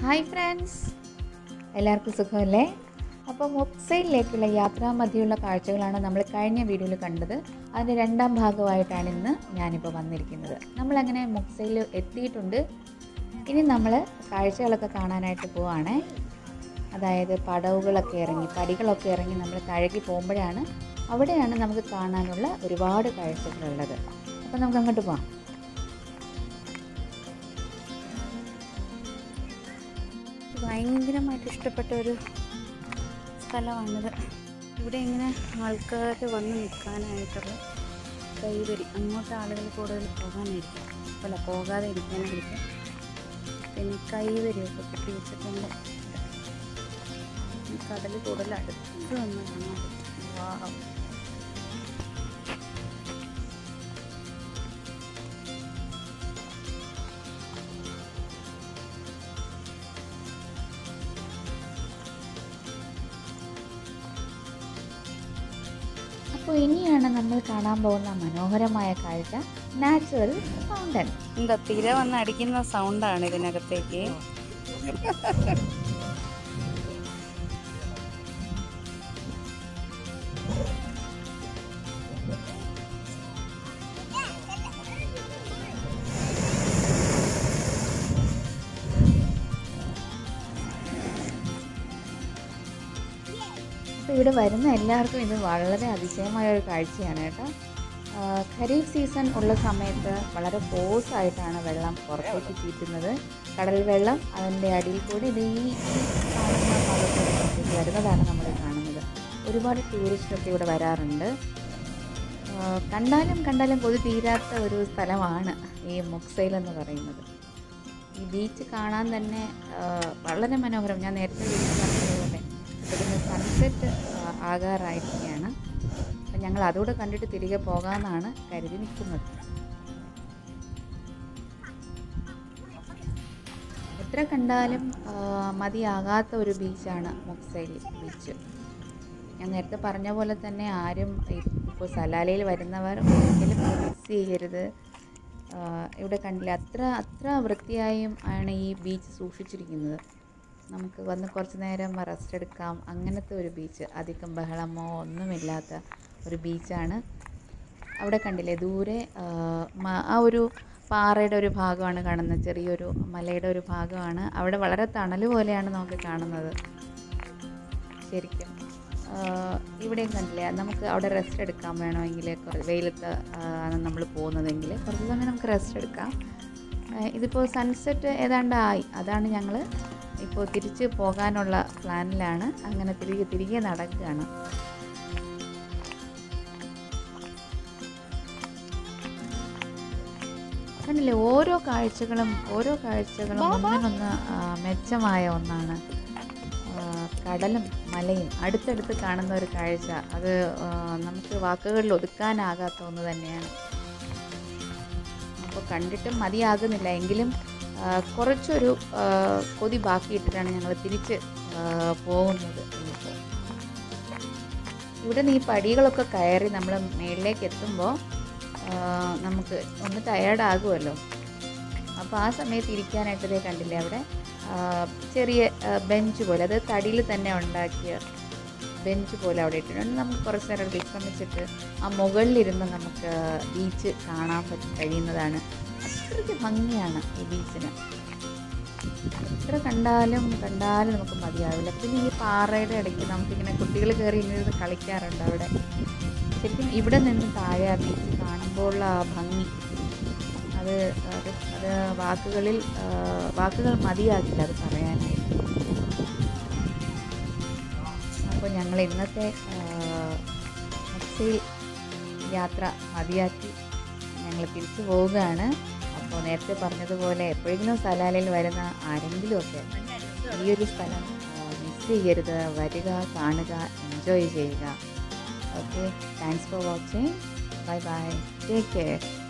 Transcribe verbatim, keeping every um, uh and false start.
Hi friends, എല്ലാവർക്കും സുഖമല്ലേ? അപ്പോൾ മുഗ്സൈലിലേക്കുള്ള യാത്രാമധ്യയുള്ള കാഴ്ചകളാണ് നമ്മൾ കഴിഞ്ഞ വീഡിയോയിൽ കണ്ടത്. അതിൻ്റെ രണ്ടാം ഭാഗമായിട്ടാണ് ഇന്ന് ഞാനിപ്പോൾ വന്നിരിക്കുന്നത്. നമ്മളങ്ങനെ മുഗ്സൈൽ എത്തിയിട്ടുണ്ട്. ഇനി നമ്മൾ കാഴ്ചകളൊക്കെ കാണാനായിട്ട് പോവുകയാണേ. അതായത് പടവുകളൊക്കെ ഇറങ്ങി പടികളൊക്കെ ഇറങ്ങി നമ്മൾ താഴേക്ക് പോകുമ്പോഴാണ് അവിടെയാണ് നമുക്ക് കാണാനുള്ള ഒരുപാട് കാഴ്ചകളുള്ളത്. അപ്പോൾ നമുക്ക് അങ്ങോട്ട് പോകാം. ഭയങ്കരമായിട്ട് ഇഷ്ടപ്പെട്ട ഒരു സ്ഥലമാണിത്. ഇവിടെ ഇങ്ങനെ ആൾക്കാർ വന്ന് നിൽക്കാനായിട്ടുള്ള കൈവരി, അങ്ങോട്ട് ആളുകൾ കൂടുതൽ പോകാനായിരിക്കും, അല്ല പോകാതെ ഇരിക്കാനായിരിക്കും. പിന്നെ കൈവരിയൊക്കെ കെട്ടി വെച്ചിട്ടുണ്ട്. കടൽ കൂടുതൽ അടുത്ത് വന്ന് കാണാൻ പറ്റും. വാ, അപ്പോൾ ഇനിയാണ് നമ്മൾ കാണാൻ പോകുന്ന മനോഹരമായ കാഴ്ച, നാച്ചുറൽ ഫൗണ്ടൻ. എന്താ തിര വന്ന് അടിക്കുന്ന സൗണ്ടാണ് ഇതിനകത്തേക്ക്. അപ്പോൾ ഇവിടെ വരുന്ന എല്ലാവർക്കും ഇത് വളരെ അതിശയമായ ഒരു കാഴ്ചയാണ് കേട്ടോ. ഖരീഫ് സീസൺ ഉള്ള സമയത്ത് വളരെ ഫോഴ്സായിട്ടാണ് വെള്ളം പുറത്തേക്ക് ചീറ്റുന്നത്. കടൽ വെള്ളം അതിൻ്റെ അടിയിൽ കൂടി ഇത് ഈ കാണുന്ന ഭാഗത്തേക്ക് വരുന്നതാണ് നമ്മൾ കാണുന്നത്. ഒരുപാട് ടൂറിസ്റ്റൊക്കെ ഇവിടെ വരാറുണ്ട്. കണ്ടാലും കണ്ടാലും കൊതി തീരാത്ത ഒരു സ്ഥലമാണ് ഈ മുഗ്സൈൽ എന്ന് പറയുന്നത്. ഈ ബീച്ച് കാണാൻ തന്നെ വളരെ മനോഹരം. ഞാൻ നേരത്തെ ബീച്ച് പറഞ്ഞതുപോലെ ഇവിടുന്ന് സൺസെറ്റ് ആകാറായിരിക്കുകയാണ്. അപ്പം ഞങ്ങൾ അതുകൂടെ കണ്ടിട്ട് തിരികെ പോകാമെന്നാണ് കരുതി നിൽക്കുന്നത്. എത്ര കണ്ടാലും മതിയാകാത്ത ഒരു ബീച്ചാണ് മുഗ്സൈൽ ബീച്ച്. ഞാൻ നേരത്തെ പറഞ്ഞ പോലെ തന്നെ ആരും ഇപ്പോൾ സലാലയിൽ വരുന്നവർ ഒരിക്കലും മിസ് ചെയ്യരുത്. ഇവിടെ കണ്ടില്ല, അത്ര അത്ര വൃത്തിയായും ആണ് ഈ ബീച്ച് സൂക്ഷിച്ചിരിക്കുന്നത്. നമുക്ക് വന്ന് കുറച്ച് നേരം റെസ്റ്റ് എടുക്കാം, അങ്ങനത്തെ ഒരു ബീച്ച്. അധികം ബഹളമോ ഒന്നുമില്ലാത്ത ഒരു ബീച്ചാണ്. അവിടെ കണ്ടില്ലേ ദൂരെ ആ ഒരു പാറയുടെ ഒരു ഭാഗമാണ് കാണുന്നത്, ചെറിയൊരു മലയുടെ ഒരു ഭാഗമാണ്. അവിടെ വളരെ തണൽ പോലെയാണ് നമുക്ക് കാണുന്നത്. ശരിക്കും ഇവിടെയും കണ്ടില്ലേ, നമുക്ക് അവിടെ റെസ്റ്റ് എടുക്കാൻ വേണമെങ്കിൽ വെയിലത്ത് നമ്മൾ പോകുന്നതെങ്കിൽ കുറച്ച് സമയം നമുക്ക് റെസ്റ്റ് എടുക്കാം. ഇതിപ്പോൾ സൺസെറ്റ് ഏതാണ്ട് ആയി, അതാണ് ഞങ്ങൾ ഇപ്പോൾ തിരിച്ച് പോകാനുള്ള പ്ലാനിലാണ്. അങ്ങനെ തിരികെ തിരികെ നടക്കുകയാണ്. കണ്ടില്ലേ, ഓരോ കാഴ്ചകളും ഓരോ കാഴ്ചകളും ഒന്നിനൊന്ന് മെച്ചമായ ഒന്നാണ്. കടലും മലയും അടുത്തടുത്ത് കാണുന്ന ഒരു കാഴ്ച, അത് നമുക്ക് വാക്കുകളിൽ ഒതുക്കാനാകാത്ത ഒന്ന് തന്നെയാണ്. അപ്പോൾ കണ്ടിട്ടും മതിയാകുന്നില്ല, എങ്കിലും കുറച്ചൊരു കൊതി ബാക്കിയിട്ടിട്ടാണ് ഞങ്ങൾ തിരിച്ച് പോകുന്നത്. ഇവിടെ നിന്ന് ഈ പടികളൊക്കെ കയറി നമ്മൾ മേളിലേക്ക് എത്തുമ്പോൾ നമുക്ക് ഒന്ന് ടയേർഡാകുമല്ലോ. അപ്പോൾ ആ സമയത്ത് ഇരിക്കാനായിട്ട് ഇതേ കണ്ടില്ലേ, അവിടെ ചെറിയ ബെഞ്ച് പോലെ, അത് തടിയിൽ തന്നെ ഉണ്ടാക്കിയ ബെഞ്ച് പോലെ അവിടെ ഇട്ടിട്ടുണ്ട്. നമുക്ക് കുറച്ച് നേരം വിശ്രമിച്ചിട്ട് ആ മുകളിലിരുന്ന് നമുക്ക് ബീച്ച് കാണാൻ പറ്റി കഴിയുന്നതാണ്. അത്രയ്ക്ക് ഭംഗിയാണ് ഈ ബീച്ചിന്. എത്ര കണ്ടാലും കണ്ടാലും നമുക്ക് മതിയാവില്ല. പിന്നെ ഈ പാറയുടെ ഇടയ്ക്ക് നമുക്കിങ്ങനെ കുട്ടികൾ കയറി ഇങ്ങനെ കളിക്കാറുണ്ട് അവിടെ. ശരിക്കും ഇവിടെ നിന്ന് താഴെ ആ ബീച്ച് കാണുമ്പോഴുള്ള ആ ഭംഗി, അത് അത് അത് വാക്കുകളിൽ വാക്കുകൾ മതിയാക്കില്ല അത് പറയാനായിട്ട്. അപ്പോൾ ഞങ്ങൾ ഇന്നത്തെ മുഗ്സൈൽ യാത്ര മതിയാക്കി ഞങ്ങൾ തിരിച്ചു പോവുകയാണ്. അപ്പോൾ നേരത്തെ പറഞ്ഞതുപോലെ എപ്പോഴെങ്കിലും സലാലയിൽ വരുന്ന ആരെങ്കിലുമൊക്കെ ഈ ഒരു സ്ഥലം മിസ് ചെയ്യരുത്. വരിക, കാണുക, എൻജോയ് ചെയ്യുക. Okay, thanks for watching. Bye bye, take care.